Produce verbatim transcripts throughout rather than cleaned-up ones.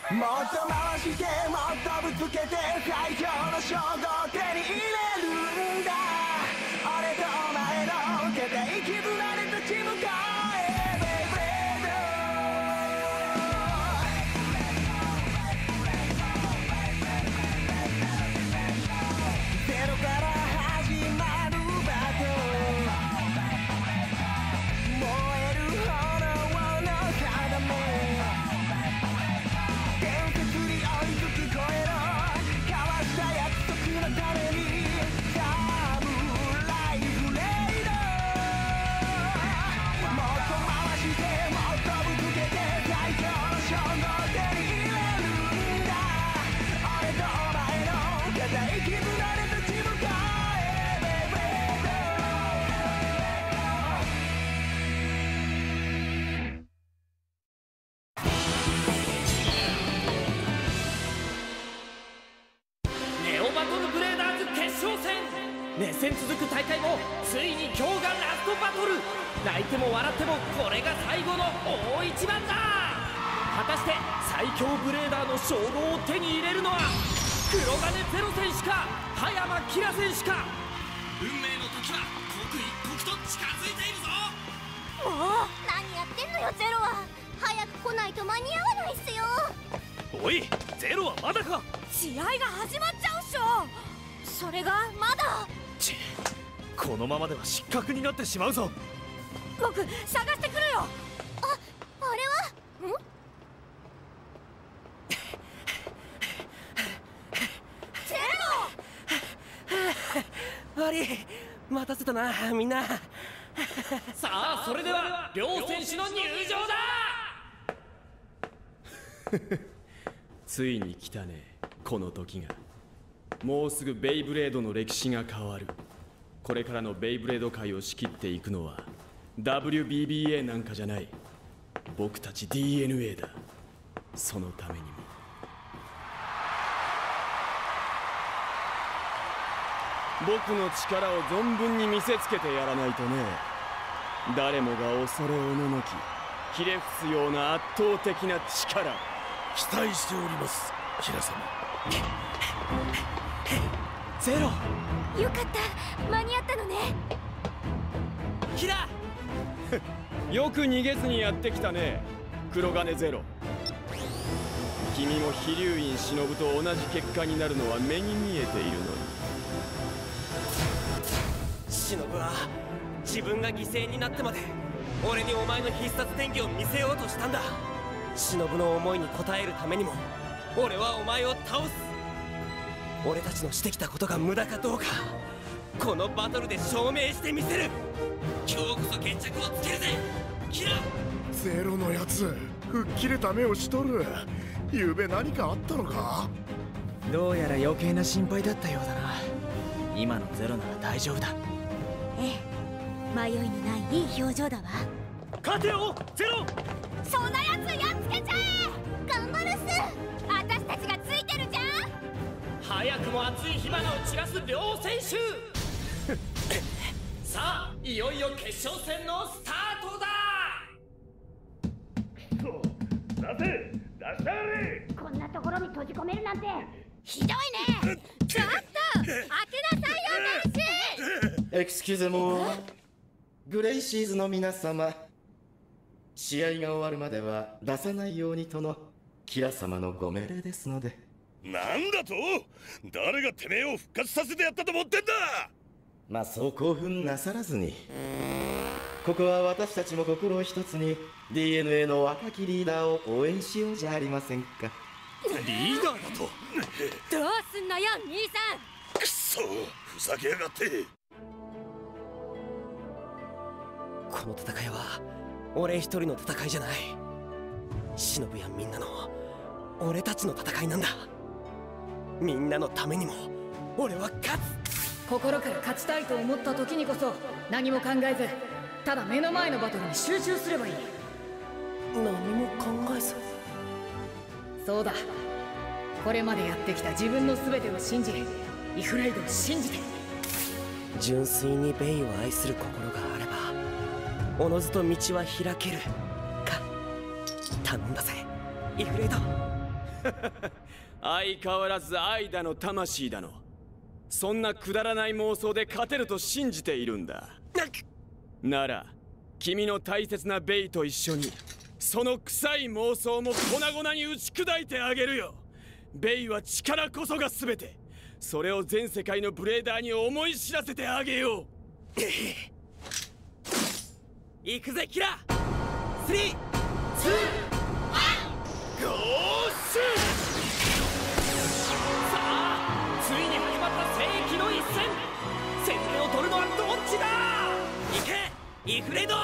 もっと回してもっとぶつけて最強の称号を手に入れるんだ。俺とお前の固い絆で立ち向かえベイブレード。ゼロから始まるバトル、燃える炎の肌目、伝説に追いつき越えろ、交わした約束のためにサムライフレイド。もっと回してもっとぶつけて最強の称号を手に入れるんだ。俺とお前の固い絆で立ち向かえベイブレード。 ネオバトルブレーダーズ決勝戦、熱戦続く大会もついに今日がラストバトル。泣いても笑ってもこれが最後の大一番だ。果たして最強ブレーダーの称号を手に入れるのは黒金ゼロ選手か葉山キラ選手か。運命の時は刻一刻と近づいているぞ。 もう何やってんのよゼロは。早く来ないと間に合わないっすよ。 おいゼロはまだか。 試合が始まっちゃうっしょ。それがまだ。 ちこのままでは失格になってしまうぞ。 僕探してくるよ。あ、あれはんゼロ。 悪い待たせたなみんな。さあそれでは両選手の入場だ。 ついに来たねこの時が。もうすぐベイブレードの歴史が変わる。これからのベイブレード界を仕切っていくのは ダブリュービービーエー なんかじゃない、僕たち ディーエヌエー だ。そのためにも僕の力を存分に見せつけてやらないとね。誰もが恐れおののきひれ伏すような圧倒的な力、 期待しておりますキラ様。 ゼロ。 よかった、間に合ったのね。 キラよく逃げずにやってきたね黒金ゼロ。君も飛龍院忍と同じ結果になるのは目に見えているのに。 忍は自分が犠牲になってまで俺にお前の必殺伝技を見せようとしたんだ。忍の思いに応えるためにも俺はお前を倒す。俺たちのしてきたことが無駄かどうかこのバトルで証明してみせる。今日こそ決着をつけるぜキラ。 ゼロのやつ吹っ切れた目をしとる。ゆうべ何かあったのか。 どうやら余計な心配だったようだな。今のゼロなら大丈夫だ。 ええ、迷いのないいい表情だわ。 勝てよゼロ。 そんなやつやっつけちゃえ。頑張るっす。私たちがついてるじゃん。 早くも熱い火花を散らす両選手。さあいよいよ決勝戦のスタートだ。 出せ出してやれ。 こんなところに閉じ込めるなんてひどいね。ちょっと開けなさいよナイス。 エクスキューゼモーグレイシーズの皆様、試合が終わるまでは出さないようにとのキラ様のご命令ですので。 なんだと。誰がてめえを復活させてやったと思ってんだ。 まあそう興奮なさらずに。ここは私たちも心を一つに ディーエヌエー の若きリーダーを応援しようじゃありませんか。 リーダーだと。 どうすんのよ兄さん。 くっそふざけやがって。 この戦いは俺一人の戦いじゃない。忍やみんなの俺たちの戦いなんだ。みんなのためにも俺は勝つ。 心から勝ちたいと思った時にこそ何も考えずただ目の前のバトルに集中すればいい。 何も考えず。 そうだ、これまでやってきた自分の全てを信じイフレイドを信じて。 純粋にベイを愛する心があればおのずと道は開けるか。頼んだぜイフレイド。 相変わらず愛だの魂だの、そんなくだらない妄想で勝てると信じているんだ。なら君の大切なベイと一緒にその臭い妄想も粉々に打ち砕いてあげるよ。ベイは力こそが全て、それを全世界のブレーダーに思い知らせてあげよう。 行くぜキラー。スリー、ツー、ゴーシュー。さあついに始まった世紀の一戦。先手を取るのはどっちだ。行けイフレド。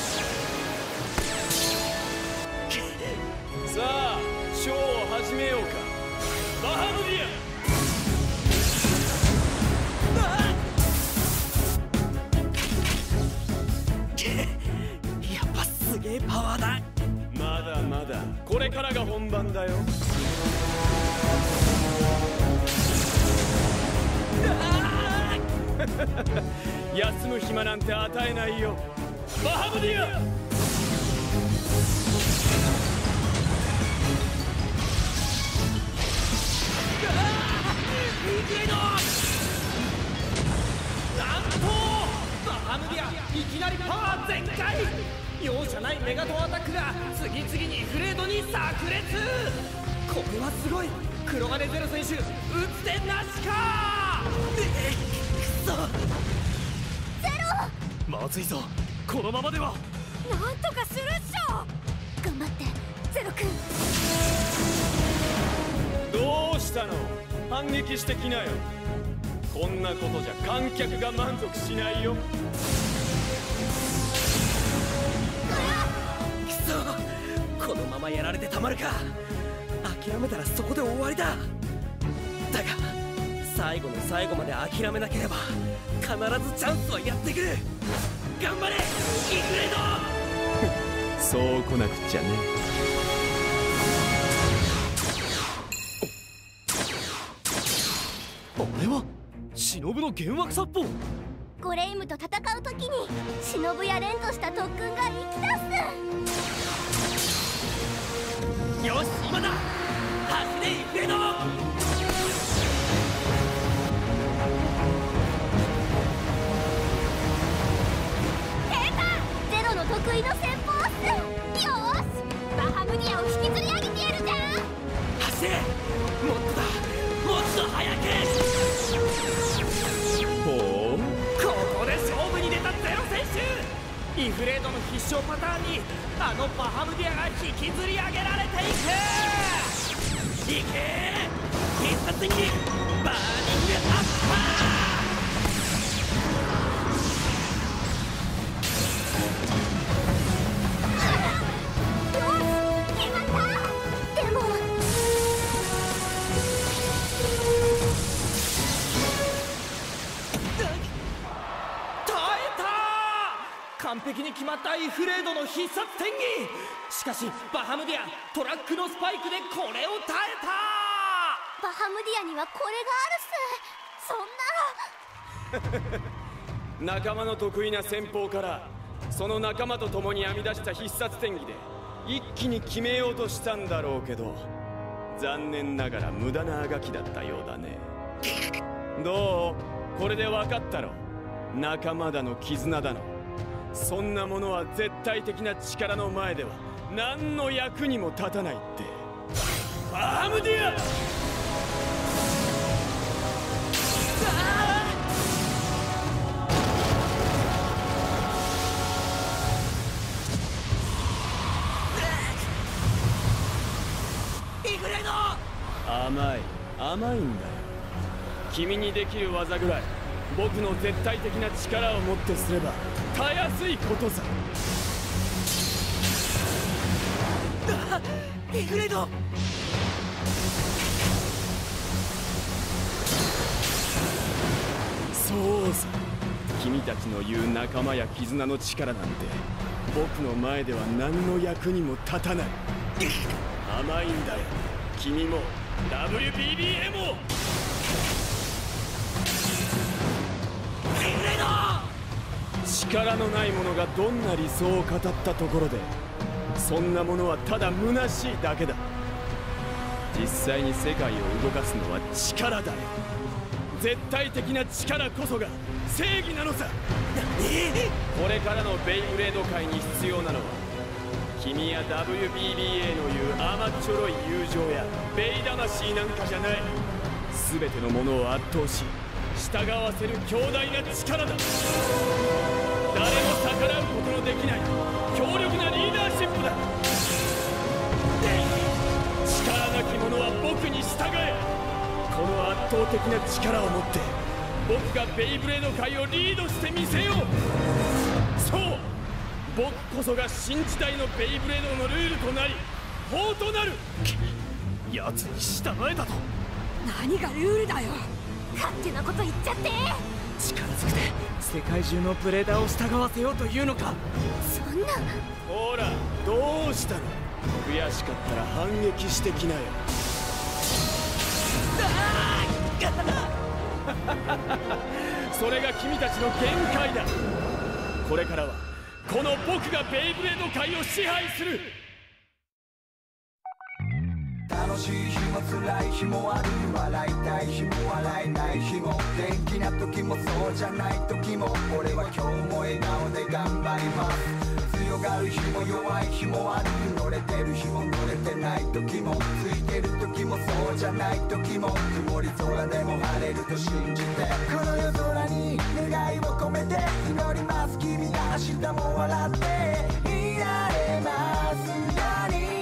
さあショーを始めようか。バハムディア。 やっぱすげえパワーだ。 まだまだこれからが本番だよ。休む暇なんて与えないよ。バハムディア。 イグレド。なんとバハムディアいきなりパワー全開。容赦ないメガトンアタックが次々にイフレードに炸裂。これはすごい。黒金ゼロ選手打つ手なしか。くそゼロ。 まずいぞ、このままでは。 なんとかするっしょ。頑張ってゼロくん。 どうしたの、反撃してきなよ。こんなことじゃ観客が満足しないよ。 くそ、このままやられてたまるか。諦めたらそこで終わりだ。だが最後の最後まで諦めなければ必ずチャンスはやってくる。頑張れイフレド。 そう来なくちゃね。 あれは忍の幻惑殺法。 ゴレイムと戦う時に忍や連とした特訓が生き出す。 よし今だ、走れイフレド。 ゼロの得意の戦法っす。よーしバハムディアを引きずり上げてやるじゃん。 走れ、もっとだ、もっと早く。 ほう、 ここで勝負に出たゼロ選手。イフレードの必勝パターンにあのバハムディアが引きずり上げられていく。いけ必殺的にバーニングアッパー。完璧に決まったイフレードの必殺転技。しかしバハムディアトラックのスパイクでこれを耐えた。 バハムディアにはこれがあるっす。そんな仲間の得意な戦法からその仲間と共に編み出した必殺転技で一気に決めようとしたんだろうけど、残念ながら無駄なあがきだったようだね。どう、これで分かったろ。仲間だの絆だの、そんなものは絶対的な力の前では何の役にも立たないって。バハムディア。 イフレード。 甘い甘いんだよ。君にできる技ぐらい僕の絶対的な力をもってすればたやすいことさ。 イフレード。 そうさ、君たちの言う仲間や絆の力なんて僕の前では何の役にも立たない。甘いんだよ、君も ダブリュービービーエー も。力のない者がどんな理想を語ったところで、そんなものはただ虚しいだけだ。 実際に世界を動かすのは力だよ。絶対的な力こそが正義なのさ。これからのベイブレード界に必要なのは君や ダブリュービービーエー の言う甘っちょろい友情やベイ魂なんかじゃない。全てのものを圧倒し従わせる強大な力だ。誰も逆らうことのできない強力なリーダーシップだ。力なき者は僕に従え。この圧倒的な力を持って僕がベイブレード界をリードしてみせよう。そう、僕こそが新時代のベイブレードのルールとなり法となる。奴に従えたと。 何がルールだよ。 勝手なこと言っちゃって。 力ずくで世界中のブレーダーを従わせようというのか。 そんな。 ほらどうしたの。悔しかったら反撃してきなよ。それが君たちの限界だ。これからはこの僕がベイブレード界を支配する。 楽しい日も辛い日もある。笑いたい日も笑えない日も、元気な時もそうじゃない時も、俺は今日も笑顔で頑張ります。強がる日も弱い日もある。乗れてる日も乗れてない時も、ついてる時もそうじゃない時も、曇り空でも晴れると信じて、この夜空に願いを込めて祈ります。君が明日も笑っていられますように。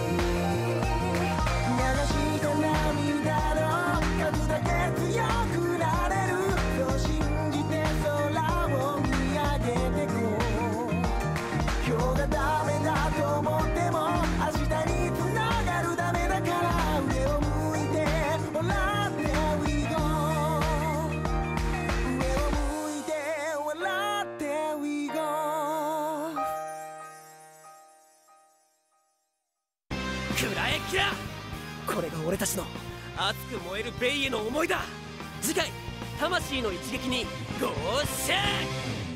涙の数だけ強くなれる。そう信じて空を見上げてこう。今日がダメだと思っても明日につながる。ダメだから上を向いて笑って We go。 上を向いて笑って We go。 くらえキラ。これが俺たちの熱く燃えるベイへの思いだ。次回魂の一撃にゴーシャー。